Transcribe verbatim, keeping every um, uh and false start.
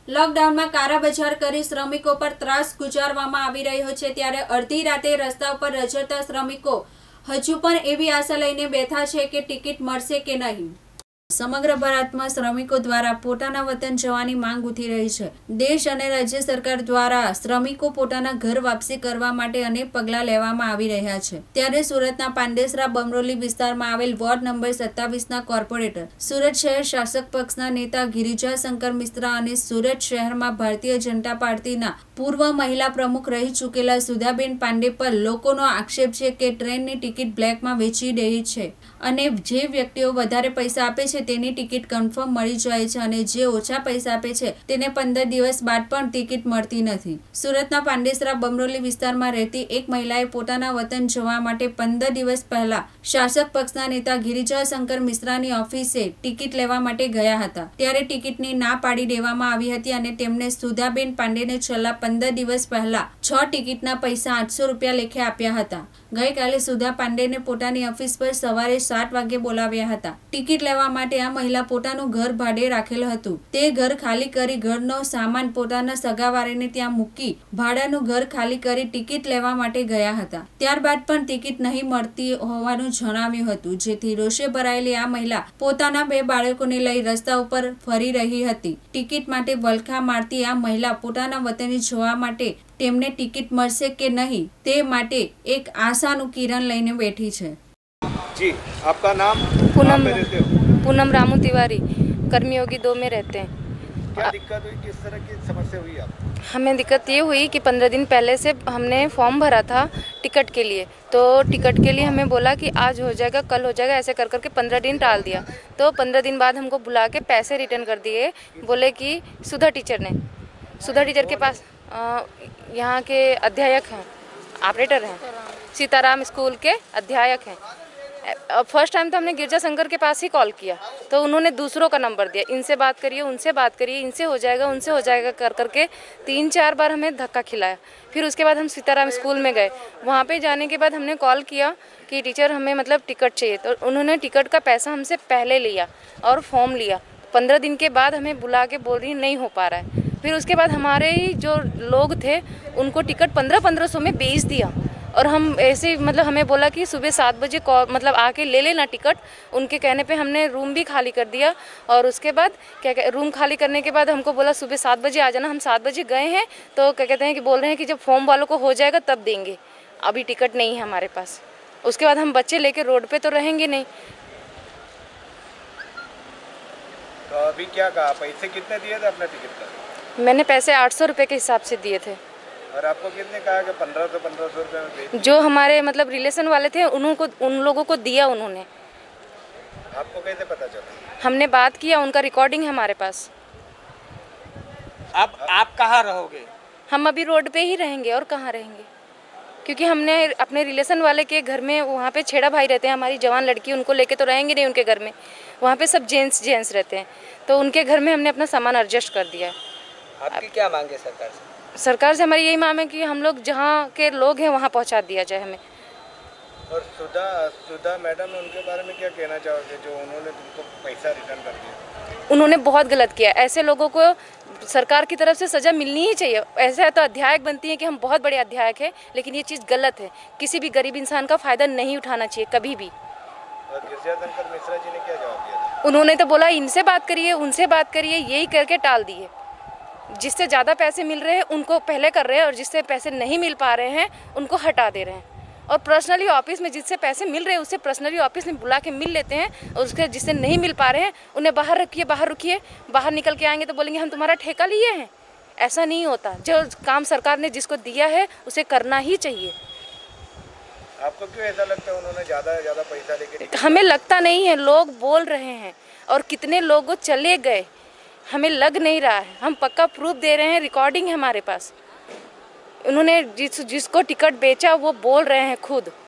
લોકડાઉનમાં કાળાબજાર કરી શ્રમિકો પર ત્રાસ ગુજારવામાં આવી રહ્યો છે, ત્યારે અડધી રાતે રસ્તા ઉપર રઝળતા શ્રમિકો હજુ પણ એવી આશા લઈને બેઠા છે કે ટિકિટ મળશે કે નહીં। સમગ્ર ભારતમાં શ્રમિકો દ્વારા પોતાના વતન જવાની માંગ ઉઠી રહી છે। દેશ અને રાજ્ય સરકાર દ્વારા શ્રમિકો પોતાના ઘર વાપસી કરવા માટે અનેક પગલાં લેવામાં આવી રહ્યા છે। ત્યારે સુરતના પાંડેસરા બમરોલી વિસ્તારમાં આવેલ વોર્ડ નંબર સત્તાવીસના કોર્પોરેટર, સુરત શહેર શાસક પક્ષના નેતા ગિરિજા શંકર મિશ્રા અને સુરત શહેરમાં ભારતીય જનતા પાર્ટીના પૂર્વ મહિલા પ્રમુખ રહી ચૂકેલા સુધાબેન પાંડે પર લોકોનો આક્ષેપ છે કે ટ્રેનની ટિકિટ બ્લેકમાં વેચી રહી છે અને જે વ્યક્તિઓ વધારે પૈસા આપે છે તેની ટિકિટ કન્ફર્મ મળી જાય છે અને જે ઓછા પૈસા આપે છે તેને પંદર દિવસ બાદ પણ ટિકિટ મળતી નથી। સુરતના પાંડેસરા બમરોલી વિસ્તારમાં રહેતી એક મહિલાએ પોતાના વતન જવા માટે પંદર દિવસ પહેલા શાસક પક્ષના નેતા ગિરિજા શંકર મિશ્રાની ઓફિસે ટિકિટ લેવા માટે ગયા હતા, ત્યારે ટિકિટની ના પાડી દેવામાં આવી હતી અને તેમને સુધાબેન પાંડેને છેલ્લા પંદર દિવસ પહેલા છ ટિકિટના પૈસા આઠસો રૂપિયા લેખે આપ્યા હતા। ગઈકાલે સુધા પાંડેને પોતાની ઓફિસ પર સવારે સાત વાગે બોલાવ્યા હતા। ટિકિટ લેવા માટે આ મહિલા પોતાનું ઘર ભાડે રાખેલ હતું, તે ઘર ખાલી કરી ઘરનો સામાન પોતાના સગાવાળાને ત્યાં મૂકી ભાડાનું ઘર ખાલી કરી ટિકિટ લેવા માટે ગયા હતા। ત્યારબાદ પણ ટિકિટ નહીં મળતી હોવાનું જણાવ્યું હતું, જેથી રોષે ભરાયેલી આ મહિલા પોતાના બે બાળકોને લઈ રસ્તા ઉપર ફરી રહી હતી। ટિકિટ માટે વલખા મારતી આ મહિલા પોતાના વતને જવા માટે તેમને ટિકિટ મળશે કે નહીં તે માટે એક આશાનું કિરણ લઈને બેઠી છે। जी, आपका नाम? पूनम पूनम रामू तिवारी, कर्मयोगी दो में रहते हैं। क्या दिक्कत हुई, किस तरह की समस्या हुई आप? हमें दिक्कत ये हुई कि पंद्रह दिन पहले से हमने फॉर्म भरा था टिकट के लिए, तो टिकट के लिए हमें बोला कि आज हो जाएगा, कल हो जाएगा, ऐसे कर करके पंद्रह दिन टाल दिया। तो पंद्रह दिन बाद हमको बुला के पैसे रिटर्न कर दिए, बोले कि सुधा टीचर ने सुधा टीचर के पास यहाँ के अध्यायक हैं, ऑपरेटर हैं, सीताराम स्कूल के अध्यायक हैं। फर्स्ट टाइम तो हमने गिरजा शंकर के पास ही कॉल किया, तो उन्होंने दूसरों का नंबर दिया, इनसे बात करिए, उनसे बात करिए, इनसे हो जाएगा, उनसे हो जाएगा कर करके तीन चार बार हमें धक्का खिलाया। फिर उसके बाद हम सीताराम स्कूल में गए, वहाँ पे जाने के बाद हमने कॉल किया कि टीचर हमें मतलब टिकट चाहिए, तो उन्होंने टिकट का पैसा हमसे पहले लिया और फॉर्म लिया। पंद्रह दिन के बाद हमें बुला के बोल रही नहीं हो पा रहा है। फिर उसके बाद हमारे ही जो लोग थे उनको टिकट पंद्रह पंद्रह सौ में बेच दिया, और हम ऐसे मतलब हमें बोला कि सुबह सात बजे मतलब आके ले लेना टिकट। उनके कहने पे हमने रूम भी खाली कर दिया, और उसके बाद क्या क्या रूम खाली करने के बाद हमको बोला सुबह सात बजे आ जाना। हम सात बजे गए हैं तो क्या कहते हैं कि बोल रहे हैं कि जब फॉर्म वालों को हो जाएगा तब देंगे, अभी टिकट नहीं है हमारे पास। उसके बाद हम बच्चे लेके रोड पे तो रहेंगे नहीं। तो अभी क्या कहा, पैसे कितने दिए थे अपने टिकट का? मैंने पैसे आठ सौ रुपये के हिसाब से दिए थे। और आपको कितने कहा कि पंद्रह सौ पंद्रह सौ रुपये में बेच? जो हमारे मतलब रिलेशन वाले थे उनको उन लोगों को दिया उन्होंने। आपको कैसे पता चला? हमने बात किया, उनका रिकॉर्डिंग है हमारे पास। अब आप कहाँ रहोगे? हम अभी रोड पे ही रहेंगे, और कहाँ रहेंगे, क्योंकि हमने अपने रिलेशन वाले के घर में, वहाँ पे छेड़ा भाई रहते हैं, हमारी जवान लड़की, उनको लेके तो रहेंगे नहीं उनके घर में, वहाँ पे सब जेंट्स जेंट्स रहते हैं, तो उनके घर में हमने अपना सामान एडजस्ट कर दिया है। आपकी क्या मांग है सरकार से? सरकार से हमारी यही मांग है कि हम लोग जहाँ के लोग हैं वहाँ पहुँचा दिया जाए हमें। और सुधा सुधा मैडम, उनके बारे में क्या कहना चाहोगे जो उन्होंने तुमको पैसा रिटर्न कर दिया? उन्होंने बहुत गलत किया। ऐसे लोगों को सरकार की तरफ से सज़ा मिलनी ही चाहिए। ऐसा है तो अध्यायक बनती है कि हम बहुत बड़े अध्यायक हैं, लेकिन ये चीज़ गलत है। किसी भी गरीब इंसान का फ़ायदा नहीं उठाना चाहिए कभी भी। और गिरिजा शंकर मिश्रा जी ने क्या जवाब दिया? उन्होंने तो बोला इनसे बात करिए, उनसे बात करिए, यही करके टाल दिए। जिससे ज़्यादा पैसे मिल रहे हैं उनको पहले कर रहे हैं, और जिससे पैसे नहीं मिल पा रहे हैं उनको हटा दे रहे हैं। और पर्सनली ऑफिस में जिससे पैसे मिल रहे हैं उससे पर्सनली ऑफिस में बुला के मिल लेते हैं, और उसके जिससे नहीं मिल पा रहे हैं उन्हें बाहर रखिए, बाहर रुकिए। बाहर निकल के आएंगे तो बोलेंगे हम तुम्हारा ठेका लिए हैं। ऐसा नहीं होता। जो काम सरकार ने जिसको दिया है उसे करना ही चाहिए। आपको क्यों ऐसा लगता है उन्होंने ज़्यादा ज़्यादा पैसा लेके? हमें लगता नहीं है, लोग बोल रहे हैं, और कितने लोग चले गए हमें लग नहीं रहा है। हम पक्का प्रूफ दे रहे हैं, रिकॉर्डिंग है हमारे पास। उन्होंने जिस जिसको टिकट बेचा वो बोल रहे हैं खुद।